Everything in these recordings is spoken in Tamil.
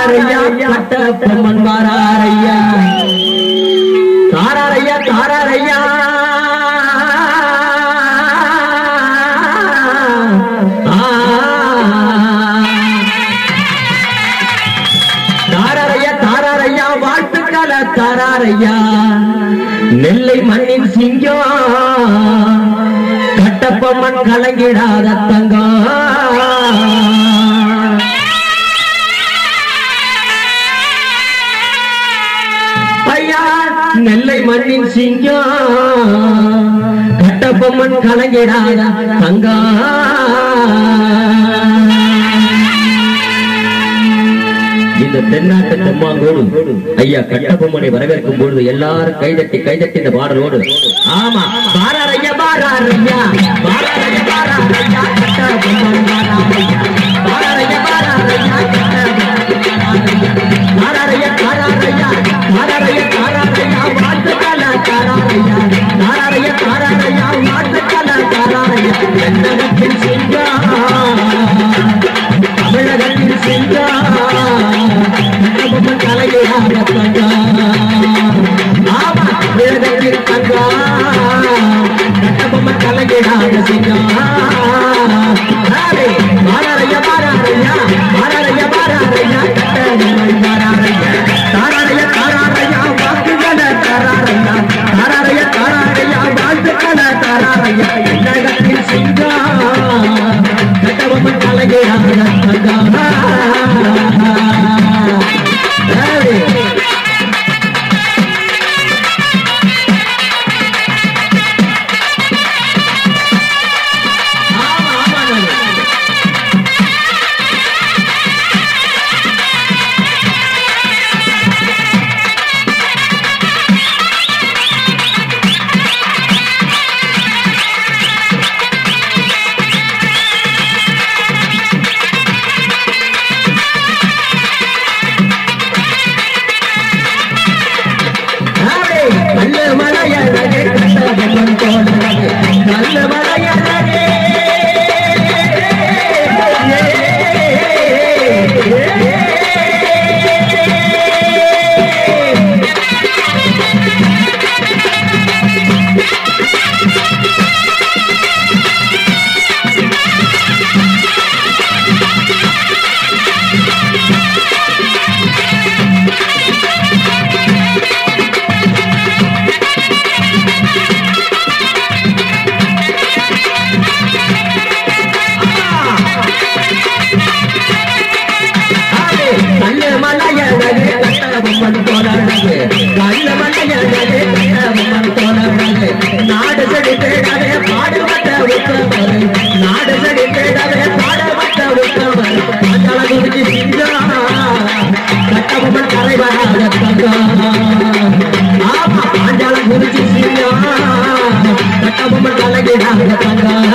வாராரையா கட்டப்பொம்மன் வாராரையா தாராரையா தாராரையா தாராரையா தாராரையா வாழ்த்துக்கள தாராரையா நெல்லை மண்ணின் சிங்கம் கட்டப்பொம்மன் கலங்கிடாத தங்கம் ஐயா நெல்லை மண்ணின் சிங்கம் கட்டப்பொம்மன் கலங்கிடாத தங்கம் இந்த தென்னாட்டு தெம்மாங்கோடு ஐயா கட்டபொம்மனை வரவேற்கும் பொழுது எல்லாரும் கைதட்டி கைதட்டி இந்த பாடலோடு ஆமா பாராரையா பாராரையா பாராரையா பாராரையா கட்டபொம்மன் பாராரையா பாராரையா பாராரையா பாராரையா பாராரையா பாராரையா பாராரையா வாழ்த்துக்கள பாராரையா பாராரையா பாராரையா வாழ்த்துக்கள பாராரையா தென்னகத்தின் சிங்கம் தமிழகத்தின் சிங்கம் கலைஞராக தங்கம் ஆமா தமிழகத்தின் தங்கம் கட்டபொம்மன் கலைஞராக சிங்கம் பாராரையா பாராரையா பாராரையா பாராரையா கட்டபொம்மன் பாராரையா தாராரையா தாராரையா வாக்குகள தாராரையா தாராரையா தாராரையா வாழ்த்துக்கள தாராரையா தமிழகத்தின் சிங்கம் கட்டபொம்மன் கலைஞராக தங்கம் நாடு சடி தேடவே பாடுபட்ட உத்தவர் நாடு சடி தேடவே பாடுபட்ட உத்தவர் பாஞ்சால குருஜி சிங்கம் கட்டபொம்மன் தலைவராக தங்கம் ஆமா பாஞ்சால குருஜி சிங்கம் கட்டபொம்மன் கலைஞராக தங்கம்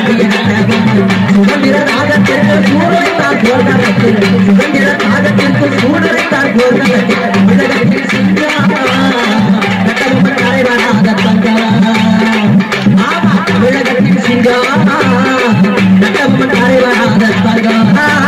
சுதந்திர நாகத்திற்கு சூழலைத்தான் கோர்தலத்தில் சுதந்திர நாகத்திற்கு சூழலைத்தான் கோர்தலத்தில் தமிழகத்தில் சிங்கம் தலைவராக தங்கம் ஆமா தமிழகத்தில் சிங்கம் தலைவராக தங்கம்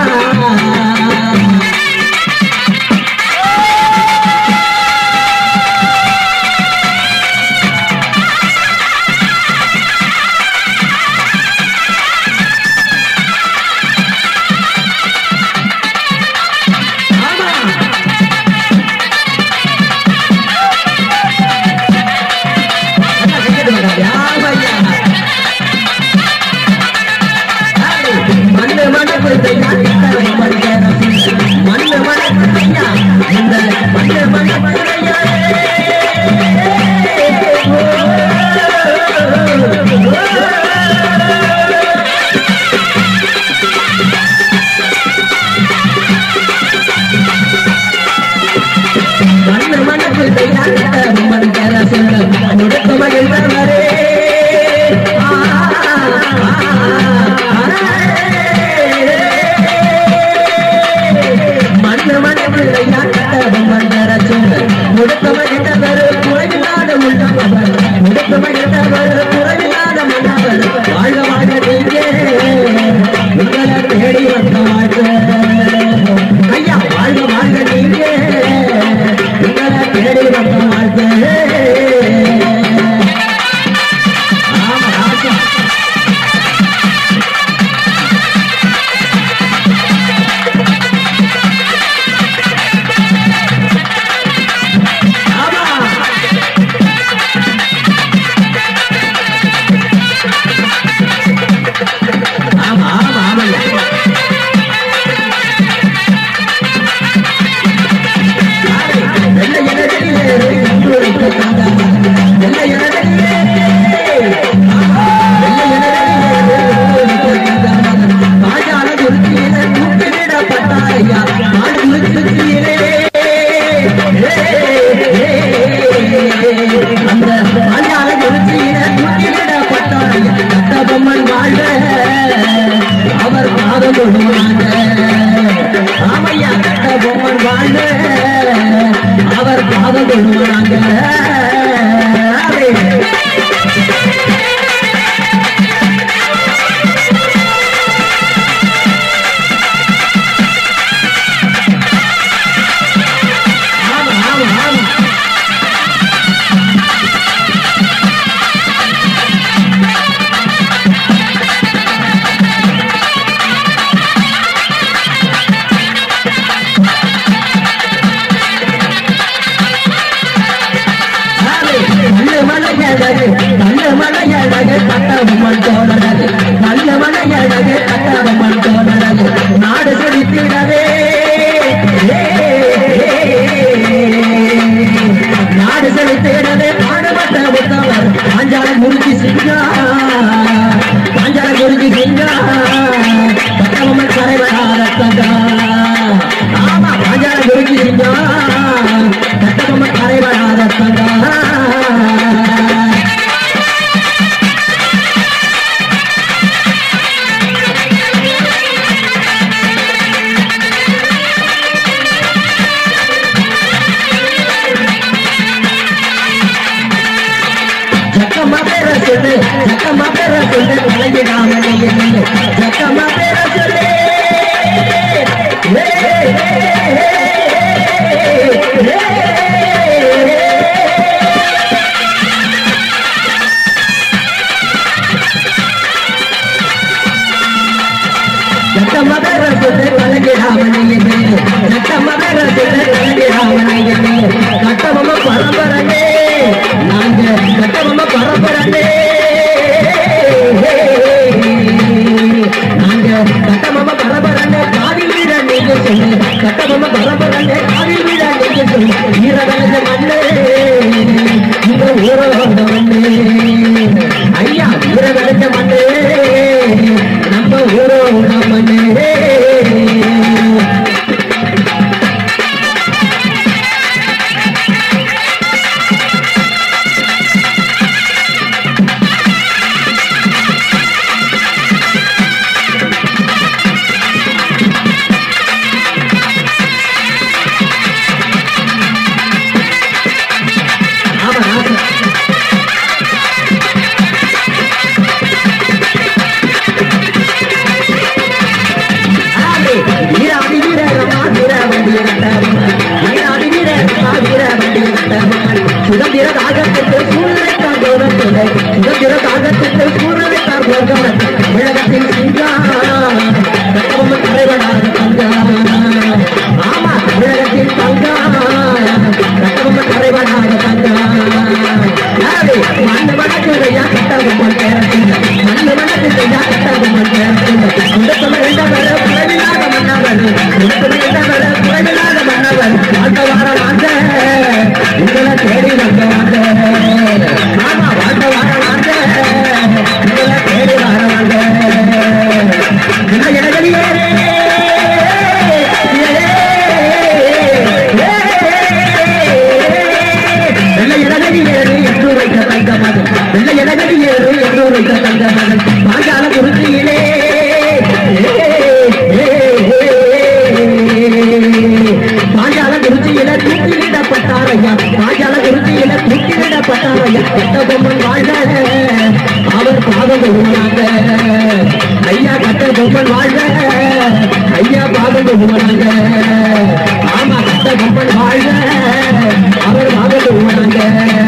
நாடு செழித்திடவே நாடு செழித்திடவே பாடுபட்ட உத்தவர் பாஞ்சால குருஜி சிங்கா பாஞ்சால குருஜி சிங்கா பட்டவம்மன் தலைவராக தங்கா ஆமா பாஞ்சால குருஜி சிங்கா பட்டவம்மன் தலைவராக தங்கா ஜக்கம்மா பேர சொல்லு கலைஞராமனே ஜக்கம்மா பேர சொல்லு ஜக்கம்மா பேர சொல்லு கலைஞராமனே ஜக்கம்மா பேர சொல்லு கலைஞராமனே கட்டபொம்ம பரம்பரனே நாங்க கட்டபொம்ம பரம்பரனே நாங்க கட்டபொம்ம பரம்பரனே காதில் வீர நீங்க சொல்லு கட்டபொம்ம பரம்பரனே காதில் வீர நீங்க சொல்லு வீரவலச மண்ணே இந்த ஊரோட மண்ணே ஐயா வீரவலச மண்ணே நம்ம ஊரோட மண்ணே செய்யா கட்டபொம்மன் குறைவில்லாத மன்னவர் குறைவில்லாத மன்னவர் வாழ்ந்த வாரமாக உங்களை தேடி வந்தவாங்க ஆமா வாழ்ந்த வாரமாக உங்களை தேடி வரவாங்க பாஞ்சால குறிச்சியிலே பாஞ்சால குறிச்சியில தூக்கிலிடப்பட்டாரையா பாஞ்சால குறிச்சியில தூக்கிலிடப்பட்டாரையா கட்டபொம்மன் வாழ்க அவர் பாதம் கொள்வாங்க ஐயா கட்டபொம்மன் வாழ்க ஐயா பாதம் கொள்வாங்க ஆமா கட்டபொம்மன் வாழ்க அவர் பாதம் கொள்வாங்க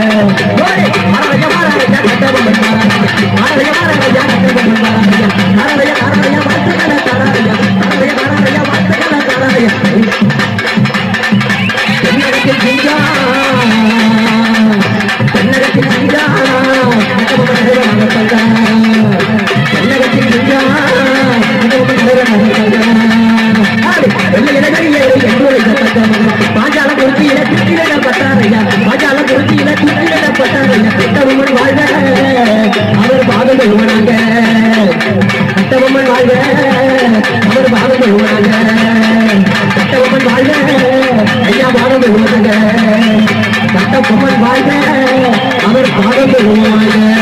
கட்டபொம்மன் பாஞ்சால குறிச்சியில தூக்கிலிடப்பட்டாரையா பாஞ்சால குறிச்சியில தூக்கிலிடப்பட்டாரையா கட்டபொம்மன் வாழ்க அவர் பாதம் கொள்வாங்க கட்டபொம்மன் வாழ்க அவர் பாதம் கொள்வாங்க கட்டபொம்மன் வாழ்க ஐயா பாதம் கொள்வாங்க கட்டபொம்மன் வாழ்க அவர் பாதம் கொள்வாங்க